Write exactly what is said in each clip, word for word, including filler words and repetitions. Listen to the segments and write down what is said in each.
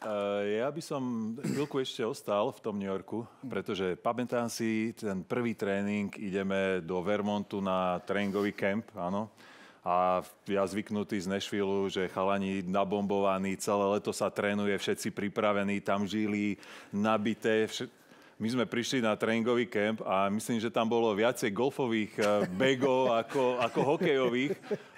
Ja by som chvíľku ešte ostal v tom New Yorku, pretože pamätám si ten prvý tréning, ideme do Vermontu na tréningový kemp, áno. A ja zvyknutý z Nashvilleu, že chalani nabombovaní, celé leto sa trénuje, všetci pripravení, tam žili, nabité. Vš- My sme prišli na tréningový kemp a myslím, že tam bolo viacej golfových bagov ako, ako hokejových.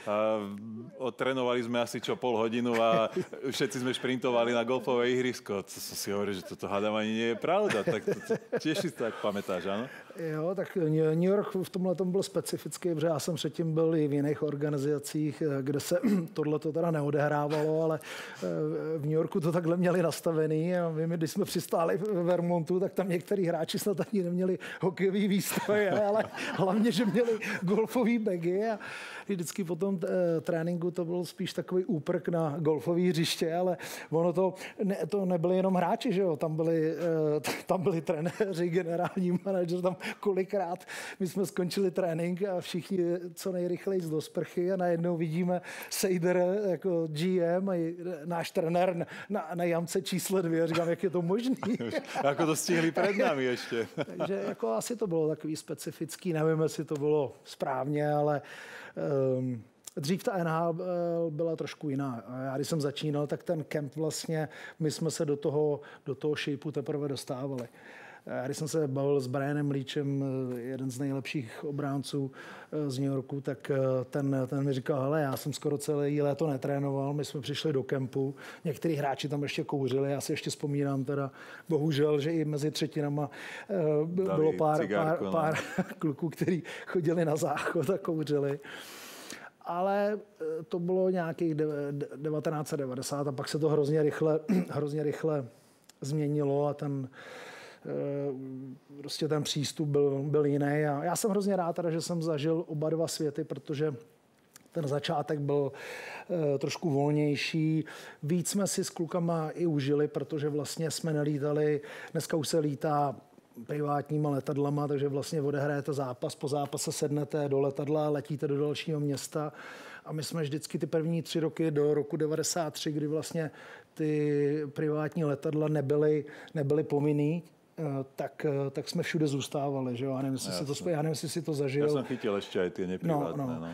Odtrénovali sme asi čo pol hodinu a všetci sme šprintovali na golfové ihrisko. To som si hovoril, že toto hádam ani nie je pravda. Tak to, to, tiež si to tak pamätáš, áno? Jo, tak New York v tomhle tom byl specifický, protože já jsem předtím byl i v jiných organizacích, kde se tohle to teda neodehrávalo, ale v New Yorku to takhle měli nastavený a my, když jsme přistáli v Vermontu, tak tam některý hráči snad ani neměli hokejový výstroje, ale hlavně, že měli golfový bagy a vždycky po tom tréninku to byl spíš takový úprk na golfové hřiště, ale ono to, ne, to nebyli jenom hráči, že jo, tam byli, tam byli trenéři, generální manažer, tam kolikrát my jsme skončili trénink a všichni co nejrychleji do sprchy a najednou vidíme Seider jako G M a náš trenér na, na jamce číslo dvě a říkám, jak je to možný. Ako to stihli před námi ještě. Takže jako asi to bylo takový specifický, nevím, jestli to bylo správně, ale um, dřív ta N H L byla trošku jiná. Já když jsem začínal, tak ten kemp vlastně, my jsme se do toho, do toho shapeu teprve dostávali. Já když jsem se bavil s Brianem Leachem, jeden z nejlepších obránců z New Yorku, tak ten, ten mi říkal, hele, já jsem skoro celé léto netrénoval, my jsme přišli do kempu, některý hráči tam ještě kouřili, já si ještě vzpomínám teda, bohužel, že i mezi třetinama bylo pár, cigarku, pár, pár kluků, kteří chodili na záchod a kouřili. Ale to bylo nějakých devatenáct set devadesát a pak se to hrozně rychle, hrozně rychle změnilo a ten prostě ten přístup byl, byl jiný. A já jsem hrozně rád, teda, že jsem zažil oba dva světy, protože ten začátek byl e, trošku volnější. Víc jsme si s klukama i užili, protože vlastně jsme nelítali, dneska už se lítá privátníma letadlama, takže vlastně odehrajete zápas, po zápase sednete do letadla, letíte do dalšího města a my jsme vždycky ty první tři roky do roku devadesát tři, kdy vlastně ty privátní letadla nebyly, nebyly povinný, tak, tak jsme všude zůstávali, že jo? Já nevím, jestli si to, já nevím, jestli si to zažil. Já jsem chytil ještě aj ty neprivátné. No, no. No.